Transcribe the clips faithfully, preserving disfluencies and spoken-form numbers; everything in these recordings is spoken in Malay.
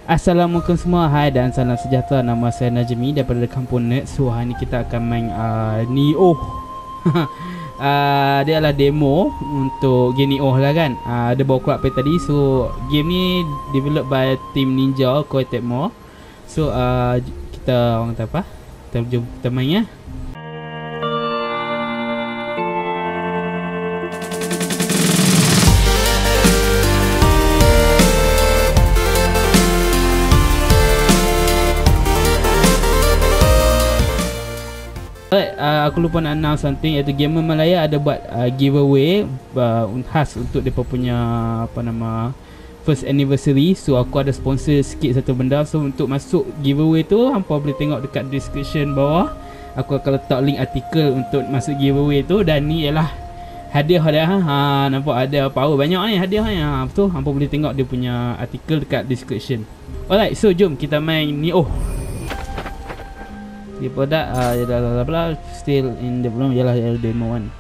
Assalamualaikum semua, hai dan salam sejahtera. Nama saya Najmi daripada Kampung Nerd. So hari ni kita akan main uh, Nioh. uh, Dia adalah demo untuk game Nioh lah kan. uh, Dia bawa keluar apa tadi. So game ni developed by Team Ninja Koei Tecmo. So uh, kita orang kata apa, kita jom kita main ya. Alright, uh, aku lupa nak announce something, iaitu Gamer Malaya ada buat uh, giveaway uh, khas untuk depa punya apa nama first anniversary. So aku ada sponsor sikit satu benda. So untuk masuk giveaway tu, hampa boleh tengok dekat description bawah. Aku akan letak link artikel untuk masuk giveaway tu. Dan ni ialah hadiah-hadiah. Ha, nampak ada power banyak ni hadiah ni. Ha, betul, hampa boleh tengok dia punya artikel dekat description. Alright, so jom kita main Nioh. The product uh, blah, blah, blah, still in development. Yalah, yalah demo one.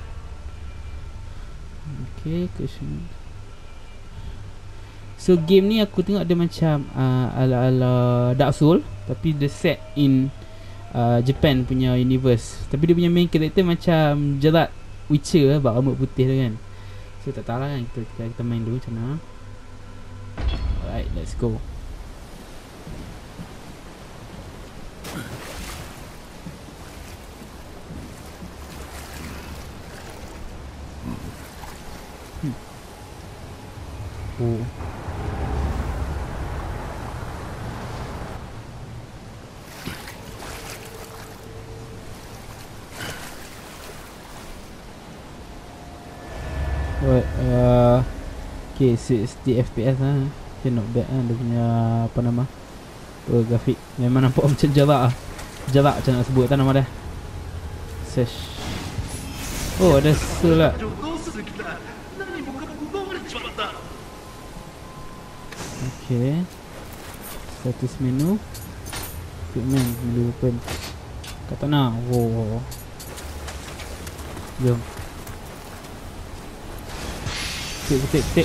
Okay, question. So game ni aku tengok dia macam uh, ala-ala Dark Souls, tapi dia set in uh, Japan punya universe. Tapi dia punya main character macam Geralt Witcher lah, bak rambut putih tu kan. So tak tahu lah kan, kita, kita, kita main dulu macam mana. Alright, let's go. Oh. Right, uh, okay, sixty F P S lah. Okay, not bad lah. Dia punya apa nama, oh, grafik memang nampak macam Geralt lah. Geralt macam nak sebut tak nama dia. Sesh. Oh, ada soul lah. Okay, status menu, equipment, menu open, katana. Wow, jom ketik ketik ketik.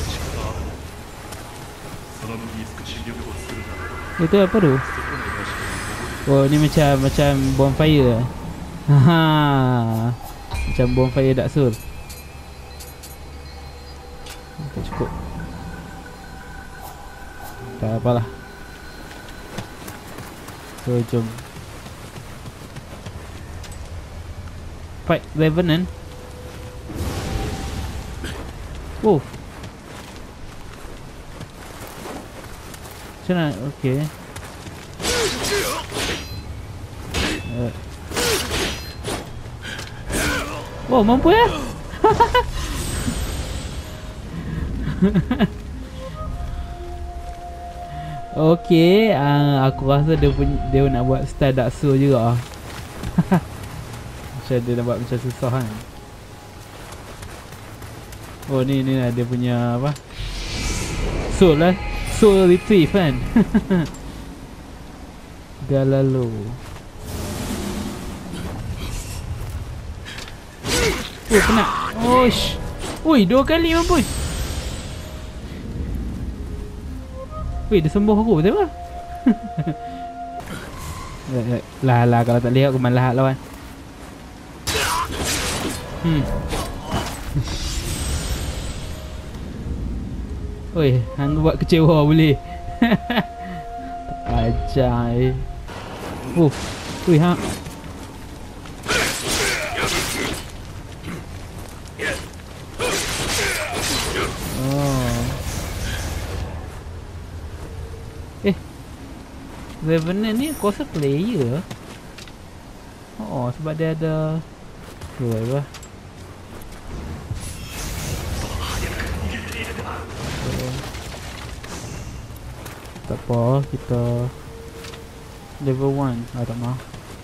Itu apa tu? Oh, ni macam macam bonfire. Haha, macam bonfire Dark Souls. Okay, cukup. Tak apalah. So jom fight Revenant. Oh, macam mana? Okay. uh. Oh, mampu ya. Okay, uh, aku rasa dia punya, dia nak buat style Dark Souls juga. Macam dia nak buat macam susah kan. Oh, ni ni lah dia punya apa, soul lah, soul retrieve kan. Galalo. Oh, kena. Oish. Ui, dua kali mampus. Weh, dia sembuh aku, betul tak? Lah lah, kalau tak lihat aku main lahat lawan. Hmm. Oi, hang buat kecewa boleh. Ajai. Oh, ui ha. Revenant ni aku rasa player. Oh, sebab dia ada dua apa. So, tak apa, kita level one. Ah, tak maaf.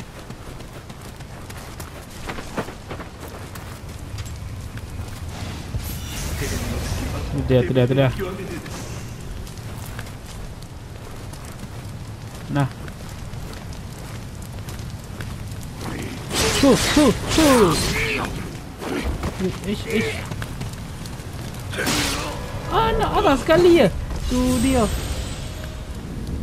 Dia tu dia tu dia. Nah. Tuh, tuh, tuh. Ish, ish. Ah, nak arah sekali ya. Tu dia.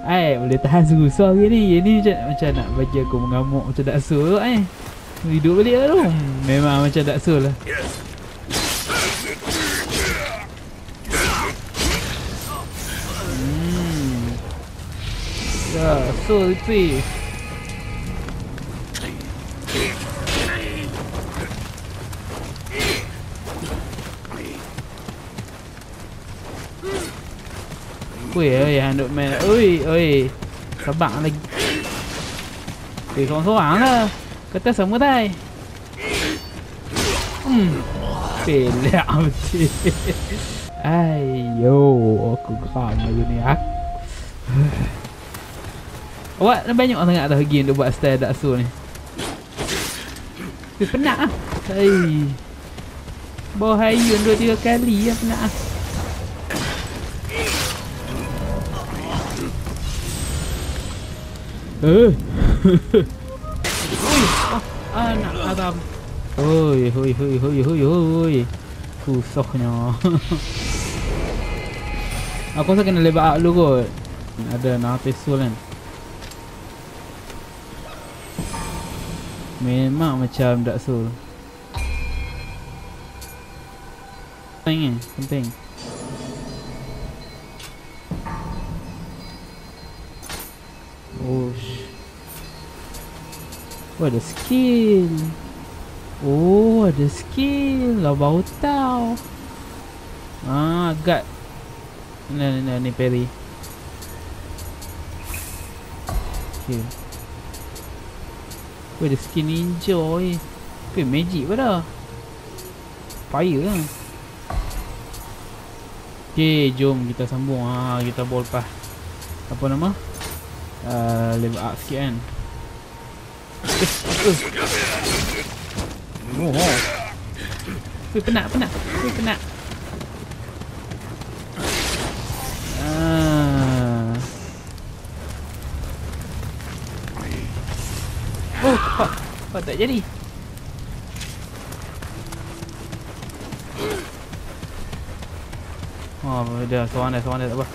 Ai boleh tahan susah ke ni. Ini macam, macam nak bagi aku mengamuk macam Dark Souls ai. Hidup balik lah tu. Hmm, memang macam Dark Souls lah. Hmm. Ya, Soul Tree. Ui, oi, handuk main. Ui, oi. Sabar lagi. Eh, seorang-seorang lah. Kata sama tai. Hmm. Pelak betul. Ayo, aku geram lagi ni. Aku. Awak banyak sangat dah game untuk buat style Dark Souls ni. Eh, penat ah. Hai. Bawa hayun dua tiga kali ya penat ah. Eh. Ui, oh, anak Adam. Oi, oi, oi, oi, oi, oi. Susahnya. Aku rasa kena level up dulu kot. Ada Nartes Soul kan. Memang macam Dark Souls. Penting eh, penting. Oh, oh ada skill. Oh ada skill. Lah baru tahu. Ah, agak. Ni ni ni, ni parry. Okay. Oh ada skill ninja eh. Okay, magic pun dah. Fire lah. Okay, jom kita sambung. Ha, kita bawa lepas. Apa nama? Uh, level up sikit kan. Eh, uh. Oh, oh. Ui, penat, penat. Ui, penat. Ah. Oh, apa? Apa tak jadi? Oh, dah, seorang dah, seorang dah, tak apa.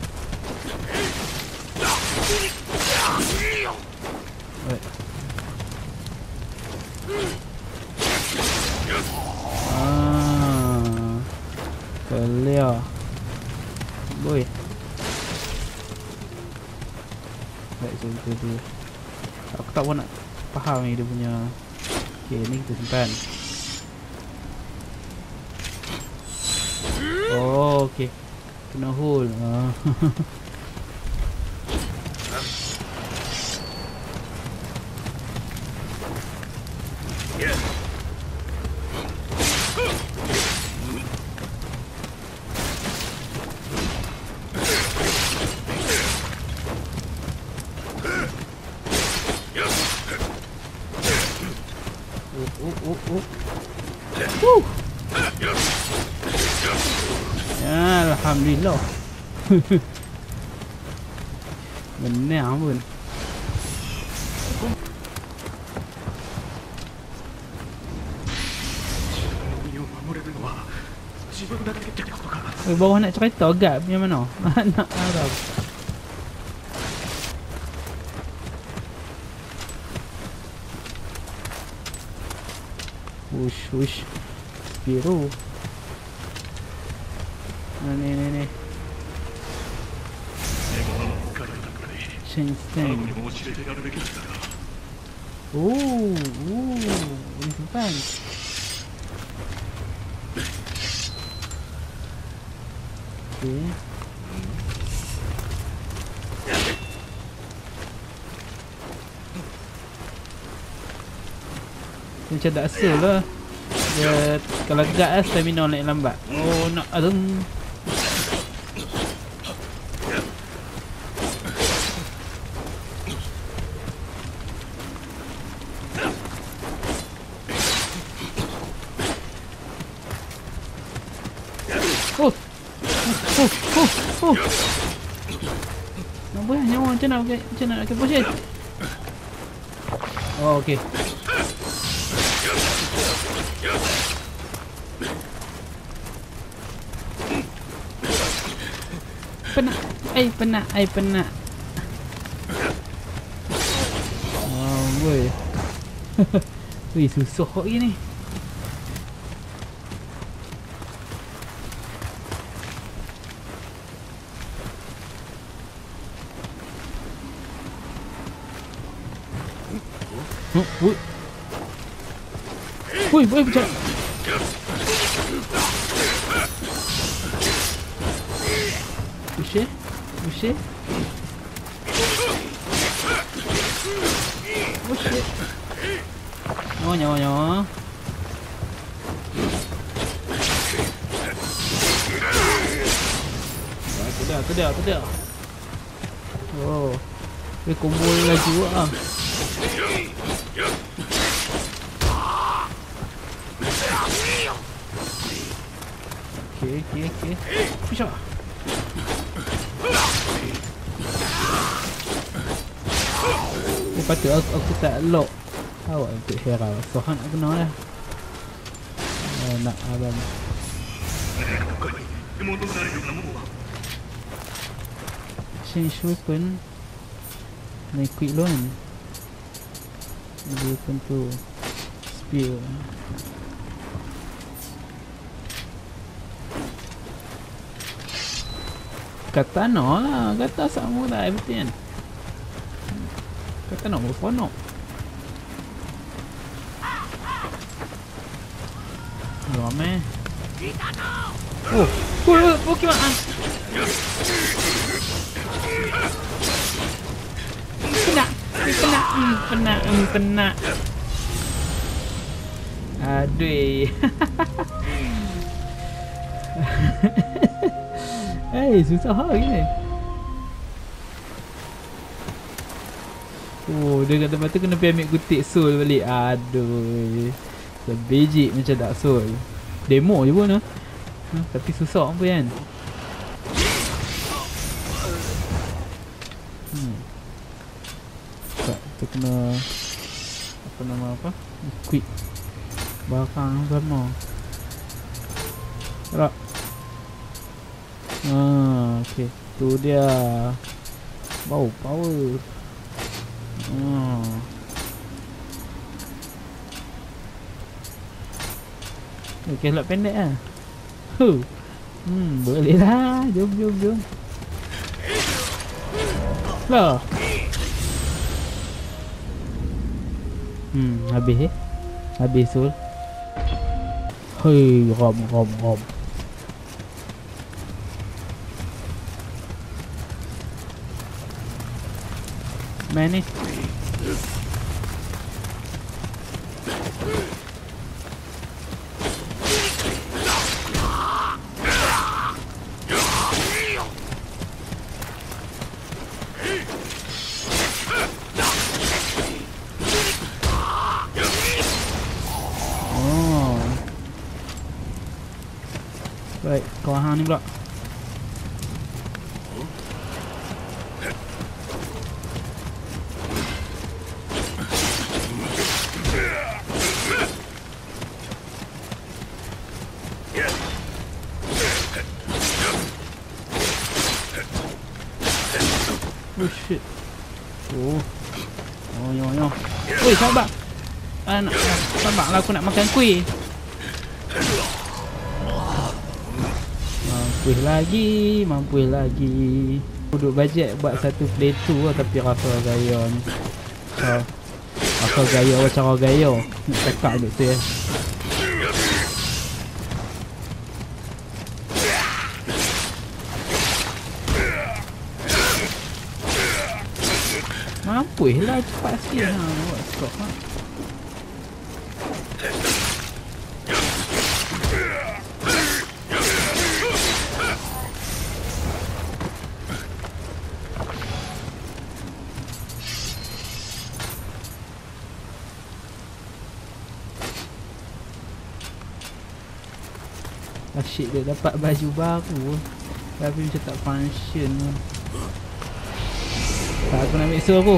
Right. Ah, clear. Boy. Baik, so kita tu. Aku tak pun nak faham ni dia punya. Okay, ni kita simpan. Oh, okay. Kena hold. Ah. Oh, oh, oh. Woo. Ya, alhamdulillah. Benar pun. Eh, bawah nak cerita agak punya mana? Nak Arab. Wush, wush. Biru. Nah, ni, ni, ni. Change thing. Oh, oh. Ini simpan. Okay. Macam Dark Souls lah. Dia kalau gad lah stamina naik lambat. Oh nak adem. Oh. Oh, oh, oh. Nampak kan nyawa macam nak macam nak ke potion. Oh okey. Penat, ai penat, ai penat. boy. Wih, susah kok gini. Oh, woi. Woi, woi, macam. Pushe, pushe. Oh shit. Oh, nyawa, nyawa. Tidak, tidak, tidak. Oh, dia combo laju ah. Okay, okay, okay. Bisa. Lepas tu aku, aku tak lock awak untuk Hera. So Han nak kena lah. uh, Nak abang change weapon. Naik quick loan. Dia weapon tu spear. Katana lah. Kata samurai betul kan. Katana berfonok. Ramai. Oh, oh, Pokemon. Kena, kena, kena, kena. Aduh. Eh, susah hal gini. Oh, dia kata lepas tu kena pergi ambil kutik soul balik. Aduh. Sebejik macam Dark Soul. Demo je pun lah. Ha, tapi susah apa kan. Hmm. Tak, kita kena apa nama apa? Quick. Barang sama. Gerak. Ah, okey. Tu dia. Wow, power. Ah. Okey, lot pendek ah. Huh. Hmm, boleh lah. Jom, jom, jom. Lah. Hmm, habis eh. Habis soul. Hei, rom, rom, rom. Main ni. Oh. Baik, kau hang ni pula. Oh shit. Oh. Oh yo yo. Oi, sabar. Ah, nak, sabarlah aku nak makan kuih. Mampu lagi, mampu lagi. Duduk bajet buat satu playthrough lah, tapi rasa gaya ni. So, rasa gaya macam orang gaya. Nak cakap duk tu ya. Mampu lah cepat sikit ha, buat skop ha. Asyik dia dapat baju baru tapi macam tak function lah. Tak, aku nak mixer aku.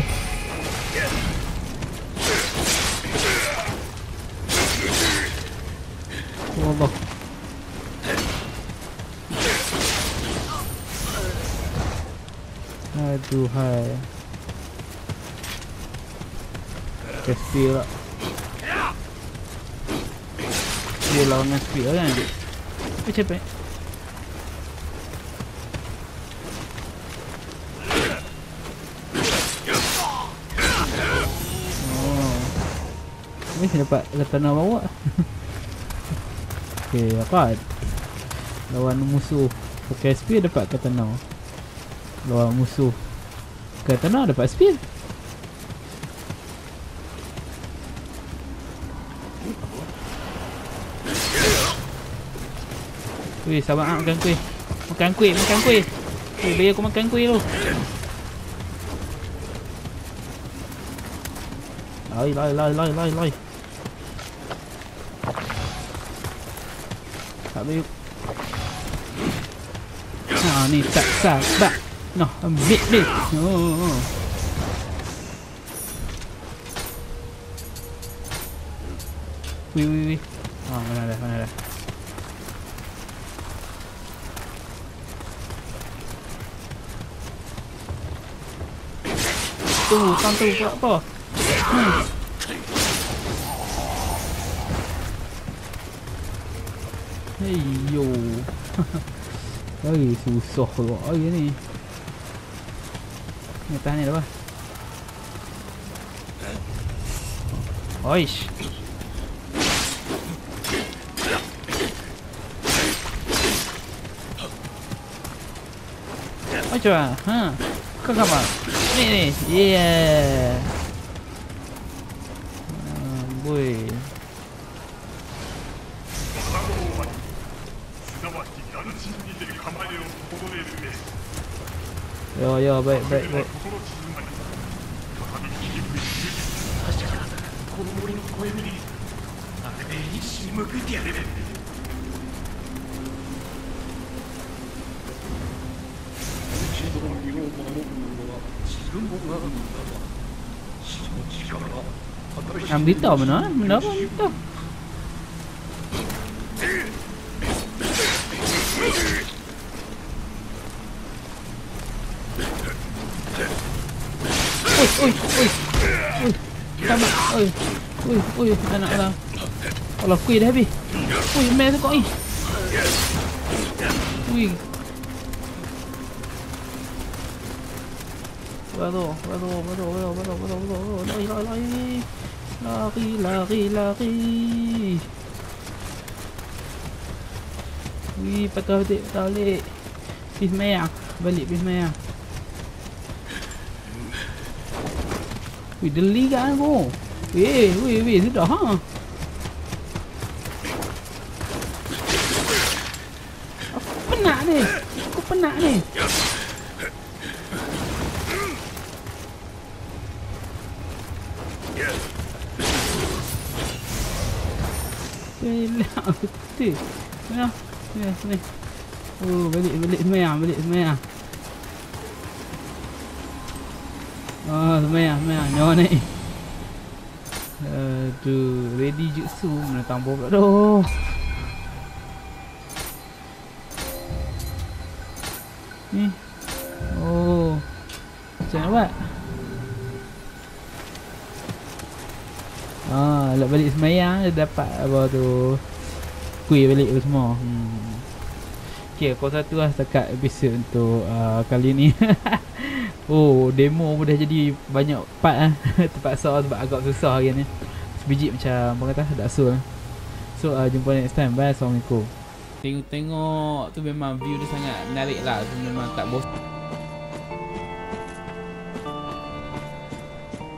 Oh Allah. Aduhai. pakai spear lah. Dia lawan dengan spear kan dia. Apa cepet? Oh. Ni dapat katana bawa. Okey, apa? Lawan musuh pakai spear dapat katana. Lawan musuh katana dapat spear. Weh, sabar ah, makan kuih. Makan kuih, makan kuih. Weh, bagi aku makan kuih tu. Lai, lai, lai, lai, lai, lai. Tak boleh. Ha, ni tak sabar. Noh, ambil ni. Oh. Weh, weh, weh. Ah, mana dah, mana dah. Tu, kan tu buat apa? Hmm. Hei yo. Ai susah pula ai ni. Ni tahan ni dah. Oish. Macam mana? Ha. Kau apa? Ni ni. Yeah. Ah, boy. Yo yo, baik baik baik. Ambil tahu mana? Mana apa? Tahu. Oi, oi, oi. Oi. Sama. Oi. Oi, oi, anak lah. Kalau kuih dah habis. Oi, main tu kau ni. Oi. Baru, baru, baru, baru, baru, baru, baru. Lari, lari, lari. Lari, lari, lari. Wih, patah balik, patah balik. Pis merah. Balik pis merah. Wih, deli kan aku. Weh, weh, weh, sudah ha. Aku penat ni. Aku penat ni. Elak betul. Mana? Ni, ni. Oh, balik, balik semayang, balik semayang. Oh, semayang, semayang. Nyawa naik. Aduh, ready jutsu. Mana tambah pula tu. Ni. Oh. Macam mana buat? Ah, nak balik semayang dia dapat apa tu. Kuih balik tu semua. Hmm. Okey, kau satu lah setakat episod untuk uh, kali ni. Oh, demo pun dah jadi banyak part lah. Terpaksa sebab agak susah hari ni. Sebiji macam apa kata Dark Souls. So uh, jumpa next time. Bye. Assalamualaikum. Tengok-tengok tu memang view dia sangat menarik lah. Tu memang tak bosan.